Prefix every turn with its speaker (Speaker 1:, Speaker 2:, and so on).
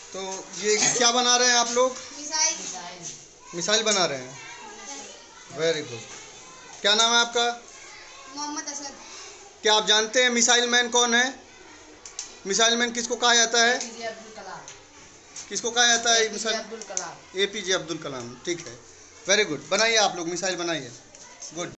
Speaker 1: तो ये क्या बना रहे हैं आप लोग? मिसाइल बना रहे हैं। Very good. क्या नाम है आपका?
Speaker 2: मोहम्मद असद।
Speaker 1: क्या आप जानते हैं मिसाइल मैन कौन है? मिसाइल मैन किसको कहा जाता है? किसको कहा जाता है मिसाइल? APJ अब्दुल कलाम। ठीक है, वेरी गुड। बनाइए आप लोग मिसाइल बनाइए। गुड।